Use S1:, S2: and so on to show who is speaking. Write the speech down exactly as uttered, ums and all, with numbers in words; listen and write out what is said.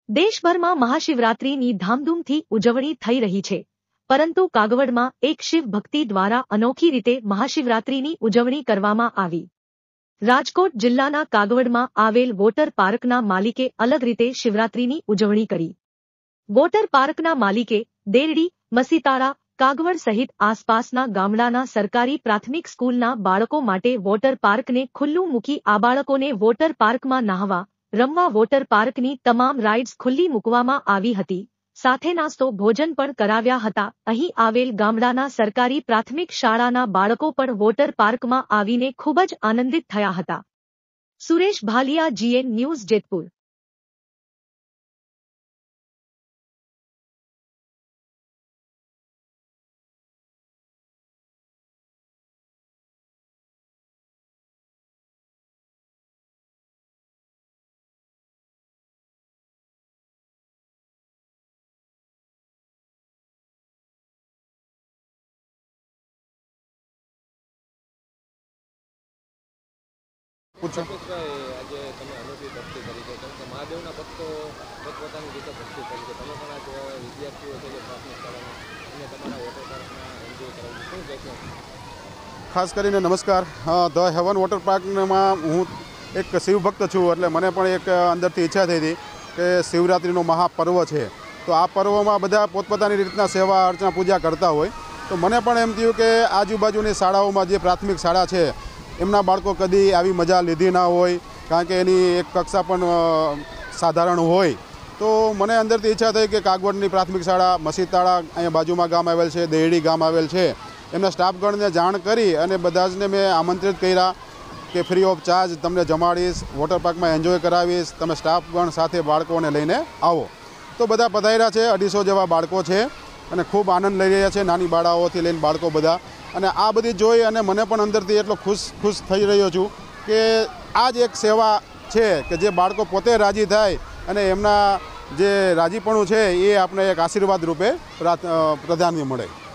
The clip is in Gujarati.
S1: દેશભરમાં મહાશિવરાત્રિની ધામધૂમથી ઉજવણી થઈ રહી છે, પરંતુ કાગવડમાં એક શિવ ભક્તિ દ્વારા અનોખી રીતે મહાશિવરાત્રિની ઉજવણી કરવામાં આવી। રાજકોટ જિલ્લાના કાગવડમાં આવેલ વોટર પાર્કના માલિકે અલગ રીતે શિવરાત્રિની ઉજવણી કરી। વોટર પાર્કના માલિકે દેરડી, મસીતાળા, કાગવડ સહિત આસપાસના ગામડાના સરકારી પ્રાથમિક સ્કૂલના બાળકો માટે વોટર પાર્કને ખુલ્લું મૂકી આ બાળકોને વોટર પાર્કમાં નહાવા, રમવા વોટર પાર્કની તમામ રાઇડ્સ ખુલ્લી મૂકવામાં આવી હતી, સાથે નાસ્તો ભોજન પણ કરાવ્યા હતા। અહીં આવેલ ગામડાના સરકારી પ્રાથમિક શાળાના બાળકો પણ વોટર પાર્કમાં આવીને ખૂબ જ આનંદિત થયા હતા। Suresh Bhaliya, GN news, Jetpur.
S2: પૂછો આજે તમે અનોખી ભક્તિ કરી છે, કેમ કે મહાદેવના ભક્તો પોતપોતાની રીતે ભક્તિ કરી છે, તમે પણ આ વિદ્યાર્થીઓ છે જે પ્રાથમિક શાળાના અને તમારા વોટર પાર્કમાં એન્જોય કરાવું શું કહેશો?
S3: ખાસ કરીને નમસ્કાર। ધ હેવન વોટર પાર્કમાં હું એક શિવભક્ત છું, એટલે મને પણ એક અંદરથી ઈચ્છા થઈ હતી કે શિવરાત્રિનો મહાપર્વ છે, તો આ પર્વમાં બધા પોતપોતાની રીતના સેવા અર્ચના પૂજા કરતા હોય, તો મને પણ એમ થયું કે આજુબાજુની શાળાઓમાં જે પ્રાથમિક શાળા છે એમના બાળકો કદી આવી મજા લીધી ના હોય, કારણ કે એની એક કક્ષા પણ સાધારણ હોય, તો મને અંદરથી ઈચ્છા થઈ કે કાગવડની પ્રાથમિક શાળા, મસીતાળા અહીંયા બાજુમાં ગામ આવેલ છે, દેરડી ગામ આવેલ છે, એમના સ્ટાફગણને જાણ કરી અને બધા જને મેં આમંત્રિત કર્યા કે ફ્રી ઓફ ચાર્જ તમને જમાડીશ, વોટર પાર્કમાં એન્જોય કરાવીશ, તમે સ્ટાફગણ સાથે બાળકોને લઈને આવો। તો બધા પધાર્યા છે, અઢીસો જેવા બાળકો છે અને ખૂબ આનંદ લઈ રહ્યા છે, નાની બાળાઓથી લઈને બાળકો બધા, અને આ બધી જોઈ અને મને પણ અંદરથી એટલો ખુશ ખુશ થઈ રહ્યો છું કે આ જ એક સેવા છે કે જે બાળકો પોતે રાજી થાય અને એમના જે રાજીપણું છે એ આપણે એક આશીર્વાદ રૂપે પ્રાધાન્ય મળે।